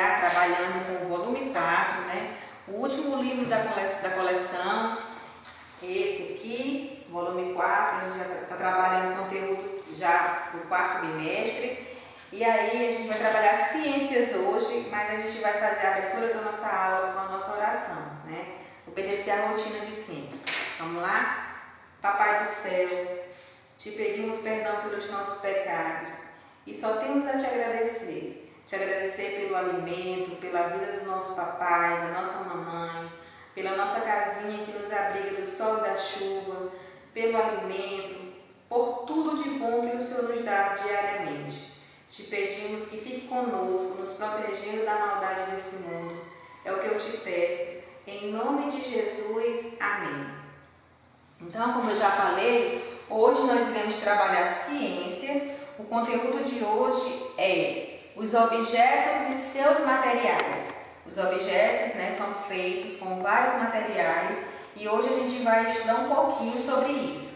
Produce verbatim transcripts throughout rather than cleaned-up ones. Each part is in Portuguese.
iniciar trabalhando com o volume quatro, né? O último livro da coleção, da coleção, esse aqui, volume quatro, a gente já está trabalhando conteúdo já do quarto bimestre. E aí a gente vai trabalhar ciências hoje, mas a gente vai fazer a abertura da nossa aula com a nossa oração, né? Obedecer a rotina de sempre. Vamos lá? Papai do céu, te pedimos perdão pelos nossos pecados e só temos a te agradecer. Te agradecer pelo alimento, pela vida do nosso papai, da nossa mamãe, pela nossa casinha que nos abriga do sol e da chuva, pelo alimento, por tudo de bom que o Senhor nos dá diariamente. Te pedimos que fique conosco, nos protegendo da maldade desse mundo. É o que eu te peço. Em nome de Jesus. Amém. Então, como eu já falei, hoje nós iremos trabalhar ciência. O conteúdo de hoje é os objetos e seus materiais. Os objetos, né, são feitos com vários materiais e hoje a gente vai estudar um pouquinho sobre isso.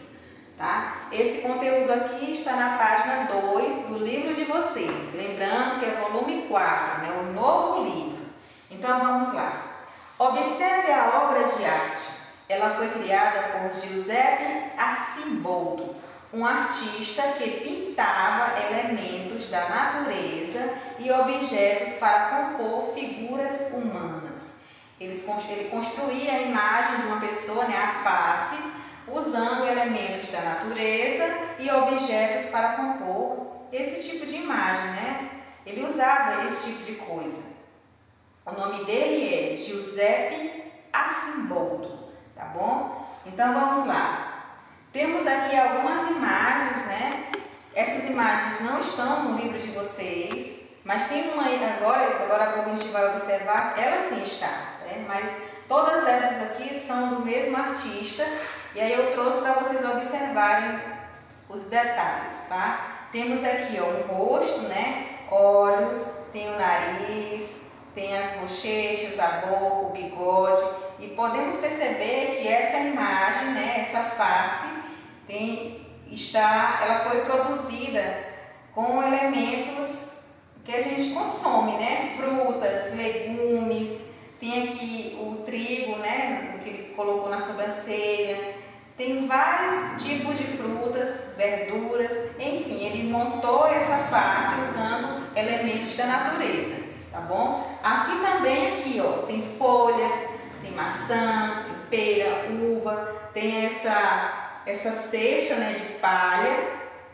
Tá? Esse conteúdo aqui está na página dois do livro de vocês, lembrando que é volume quatro, né? O novo livro. Então vamos lá. Observe a obra de arte. Ela foi criada por Giuseppe Arcimboldo, um artista que pintava elementos da natureza e objetos para compor figuras humanas. Ele construía a imagem de uma pessoa, né, a face, usando elementos da natureza e objetos para compor esse tipo de imagem, né? Ele usava esse tipo de coisa. O nome dele é Giuseppe Arcimboldo, tá bom? Então vamos lá. Temos aqui algumas imagens, né? Essas imagens não estão no livro de vocês, mas tem uma aí agora, agora a pouco a gente vai observar, ela sim está, né? Mas todas essas aqui são do mesmo artista. E aí eu trouxe para vocês observarem os detalhes, tá? Temos aqui, ó, o rosto, né? Olhos, tem o nariz, tem as bochechas, a boca, o bigode. E podemos perceber que essa imagem, né? Essa face, tem, está, ela foi produzida com elementos que a gente consome, né? Frutas, legumes. Tem aqui o trigo, né? Que ele colocou na sobrancelha. Tem vários tipos de frutas, verduras, enfim, ele montou essa face usando elementos da natureza, tá bom? Assim também aqui, ó, tem folhas, tem maçã, tem pera, uva, tem essa, essa cesta, né, de palha.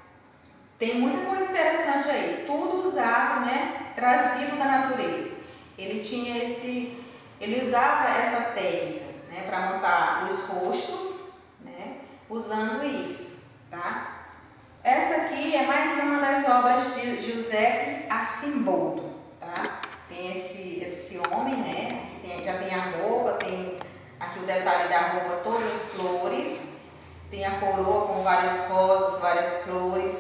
Tem muita coisa interessante aí, tudo usado, né, trazido da natureza. Ele tinha esse, ele usava essa técnica, né, para montar os rostos, né, usando isso, tá? Essa aqui é mais uma das obras de Giuseppe Arcimboldo, tá? Tem esse, esse homem, né, que tem, já tem a roupa, tem aqui o detalhe da roupa toda em flores, tem a coroa com várias rosas, várias flores,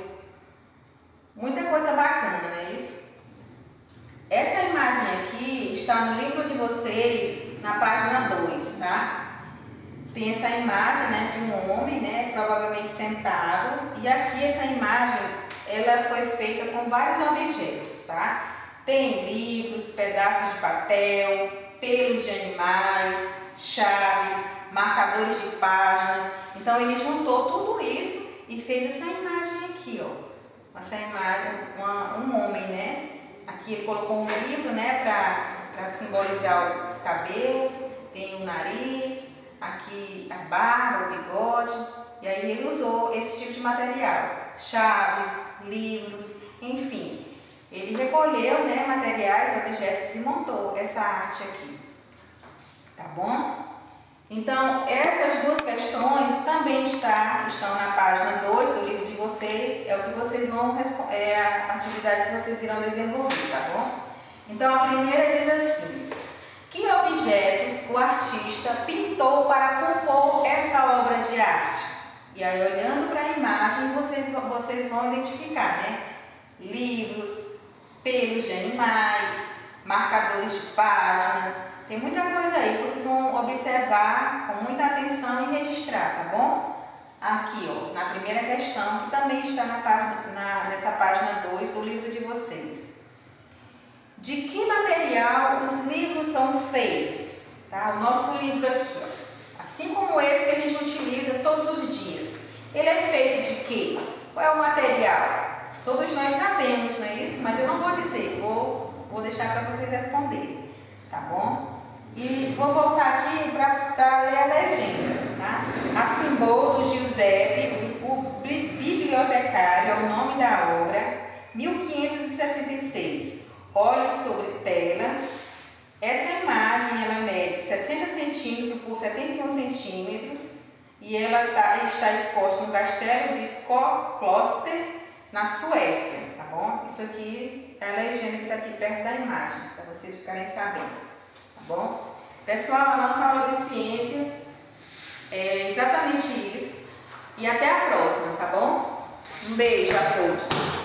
muita coisa bacana, não é isso? Essa imagem aqui está no livro de vocês, na página dois, tá? Tem essa imagem, né, de um homem, né, provavelmente sentado, e aqui essa imagem, ela foi feita com vários objetos, tá? Tem livros, pedaços de papel, pelos de animais, chaves, marcadores de páginas. Então ele juntou tudo isso e fez essa imagem aqui, ó. Essa imagem, uma, um homem, né? Aqui ele colocou um livro, né, para simbolizar os cabelos, tem o nariz, aqui a barba, o bigode, e aí ele usou esse tipo de material, chaves, livros, enfim. Ele recolheu, né, materiais, objetos e montou essa arte aqui, tá bom? Então, essas duas questões também está, estão na página dois do livro de vocês, é o que vocês vão, é a atividade que vocês irão desenvolver, tá bom? Então, a primeira diz assim: que objetos o artista pintou para compor essa obra de arte? E aí, olhando para a imagem, vocês, vocês vão identificar, né? Livros, pelos de animais, marcadores de páginas, tem muita coisa aí, vocês vão observar com muita atenção e registrar, tá bom? Aqui, ó, na primeira questão, que também está na página, na, nessa página dois do livro de vocês. De que material material os livros são feitos, tá? O nosso livro aqui, ó, assim como esse que a gente utiliza todos os dias, ele é feito de quê? Qual é o material? Todos nós sabemos, não é isso? Mas eu não vou dizer, vou, vou deixar para vocês responderem, tá bom? E vou voltar aqui para ler a legenda, tá? Assim, Bolo Giuseppe, o, o bibliotecário, é o nome da obra, mil quinhentos e sessenta e seis, Olhos sobre tela. Essa imagem, ela mede sessenta centímetros por setenta e um centímetros e ela tá, está exposta no castelo de Skokloster, na Suécia, tá bom? Isso aqui é a legenda que está aqui perto da imagem, para vocês ficarem sabendo, tá bom? Pessoal, a nossa aula de ciência é exatamente isso. E até a próxima, tá bom? Um beijo a todos.